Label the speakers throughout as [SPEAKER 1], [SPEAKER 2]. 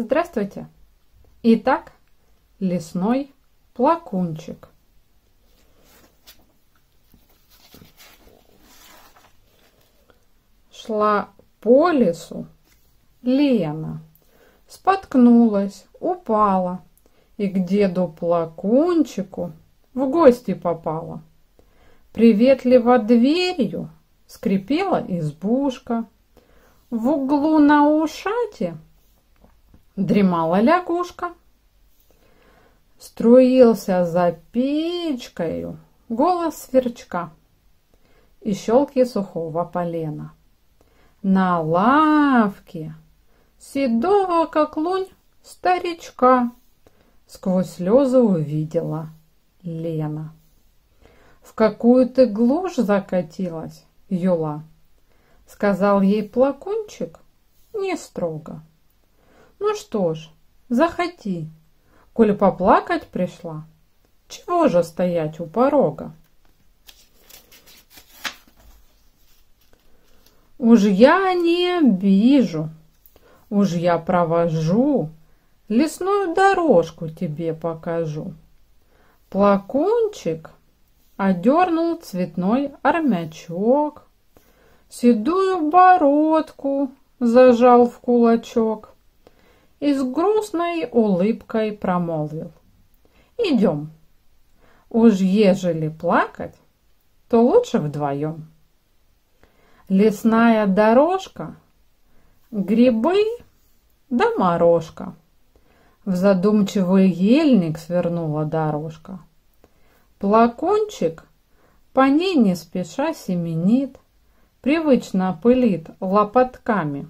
[SPEAKER 1] Здравствуйте! Итак, лесной плакунчик. Шла по лесу Лена, споткнулась, упала и к деду Плакунчику в гости попала. Приветливо дверью скрипела избушка, в углу на ушате дремала лягушка. Струился за печкою голос сверчка и щелки сухого полена. На лавке седого, как лунь, старичка сквозь слезы увидела Лена. В какую ты глушь закатилась, юла, сказал ей Плакунчик не строго. Ну что ж, заходи, коль поплакать пришла, чего же стоять у порога? Уж я не обижу, уж я провожу, лесную дорожку тебе покажу. Плакунчик одернул цветной армячок, седую бородку зажал в кулачок и с грустной улыбкой промолвил: идем, уж ежели плакать, то лучше вдвоем. Лесная дорожка, грибы да морожка. В задумчивый ельник свернула дорожка. Плакунчик по ней не спеша семенит, привычно пылит лопатками.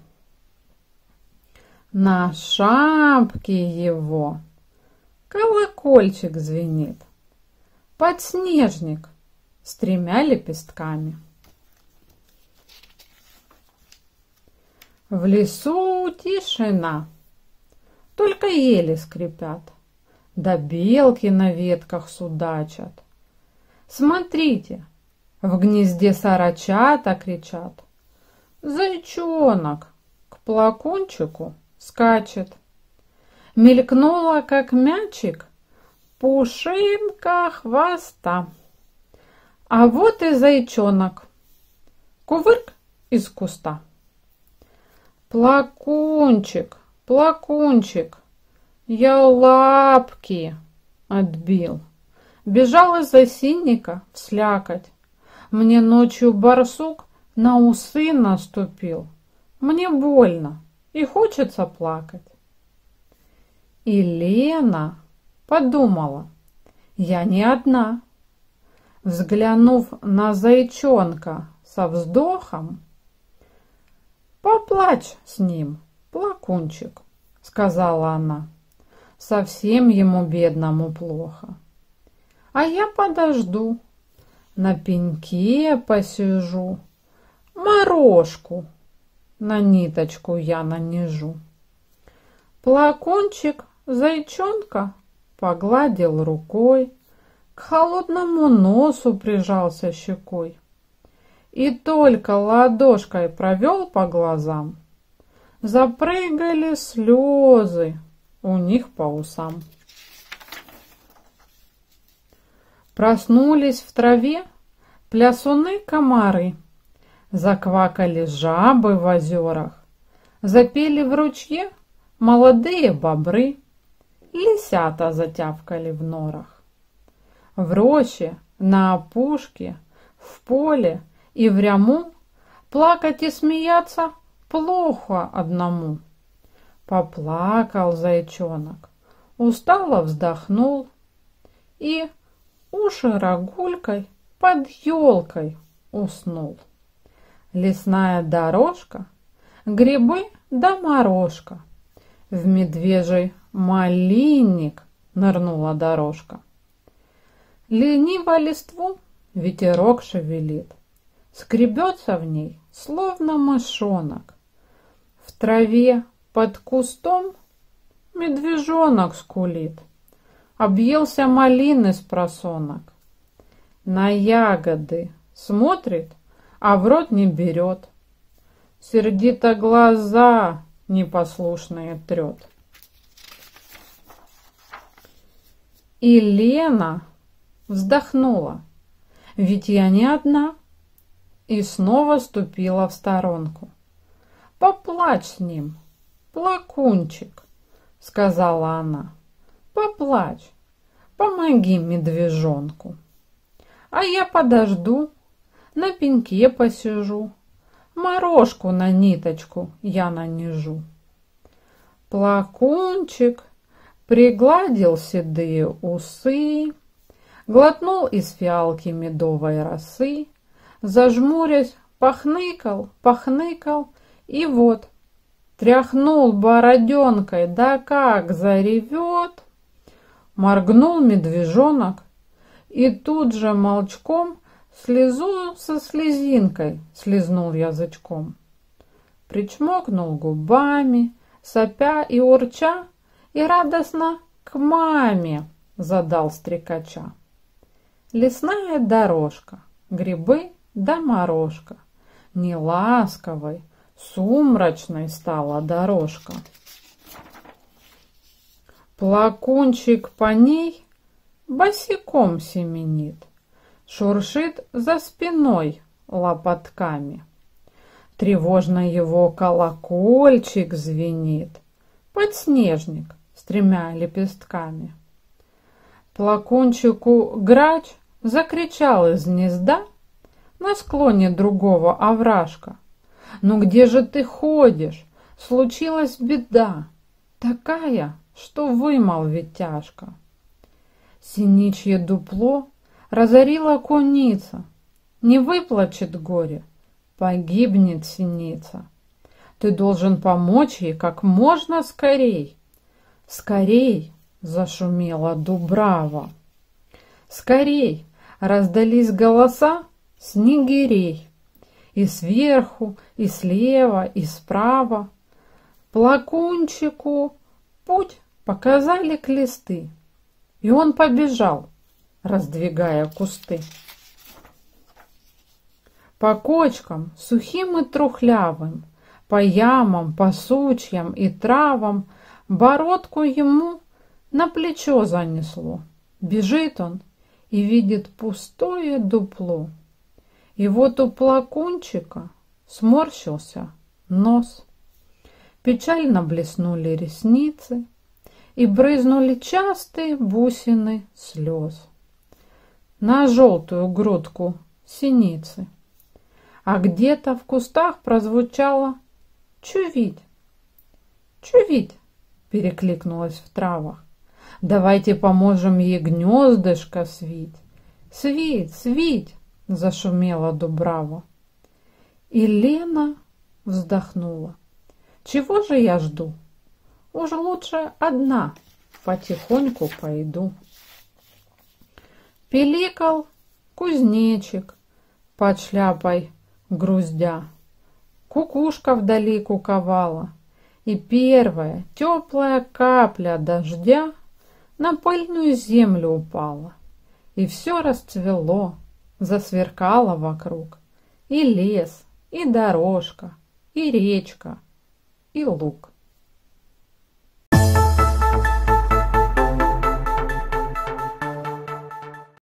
[SPEAKER 1] На шапке его колокольчик звенит, подснежник с 3 лепестками. В лесу тишина, только ели скрипят, да белки на ветках судачат. Смотрите, в гнезде сорочата кричат, зайчонок к Плакунчику скачет. Мелькнула, как мячик, пушинка хвоста. А вот и зайчонок, кувырк из куста. Плакунчик, Плакунчик, я лапки отбил. Бежал из осинника в слякоть. Мне ночью барсук на усы наступил. Мне больно и хочется плакать. И Лена подумала: я не одна. Взглянув на зайчонка со вздохом: поплачь с ним, Плакунчик, сказала она, совсем ему бедному плохо. А я подожду, на пеньке посижу, морожку на ниточку я нанижу. Плакунчик зайчонка погладил рукой, к холодному носу прижался щекой и только ладошкой провел по глазам, запрыгали слезы у них по усам. Проснулись в траве плясуны-комары, заквакали жабы в озерах, запели в ручье молодые бобры, лисята затявкали в норах. В роще, на опушке, в поле и в ряму плакать и смеяться плохо одному. Поплакал зайчонок, устало вздохнул и уши рогулькой под елкой уснул. Лесная дорожка, грибы да морожка, в медвежий малинник нырнула дорожка. Лениво листву ветерок шевелит, скребется в ней, словно мышонок. В траве под кустом медвежонок скулит, объелся малины с просонок. На ягоды смотрит, а в рот не берет. Сердито глаза непослушные трет. И Лена вздохнула. Ведь я не одна. И снова ступила в сторонку. Поплачь с ним, плакунчик, сказала она. Поплачь, помоги медвежонку. А я подожду, на пеньке посижу, морожку на ниточку я нанижу. Плакунчик пригладил седые усы, глотнул из фиалки медовой росы, зажмурясь, похныкал, похныкал, и вот тряхнул бороденкой, да как заревет. Моргнул медвежонок, и тут же молчком слезу со слезинкой слезнул язычком. Причмокнул губами, сопя и урча, и радостно к маме задал стрекача. Лесная дорожка, грибы да морожка, неласковой, сумрачной стала дорожка. Плакунчик по ней босиком семенит, шуршит за спиной лопатками. Тревожно его колокольчик звенит, подснежник с 3 лепестками. Плакунчику грач закричал из гнезда на склоне другого овражка. «Ну где же ты ходишь? Случилась беда, такая, что вымолвить тяжко». Синичье дупло разорила куница, не выплачет горе, погибнет синица. Ты должен помочь ей как можно скорей. Скорей зашумела дубрава. Скорей раздались голоса снегирей. И сверху, и слева, и справа. Плакунчику путь показали клесты, и он побежал, раздвигая кусты. По кочкам, сухим и трухлявым, по ямам, по сучьям и травам бородку ему на плечо занесло. Бежит он и видит пустое дупло. И вот у плакунчика сморщился нос. Печально блеснули ресницы, и брызнули частые бусины слез на желтую грудку синицы. А где-то в кустах прозвучало «Чувить! Чувить!» перекликнулось в травах. «Давайте поможем ей гнездышко свить!» «Свить! Свить!» зашумела дубрава. И Лена вздохнула. «Чего же я жду? Уж лучше одна потихоньку пойду». Пиликал кузнечик под шляпой груздя. Кукушка вдали куковала, и первая теплая капля дождя на пыльную землю упала, и все расцвело, засверкало вокруг, и лес, и дорожка, и речка, и луг.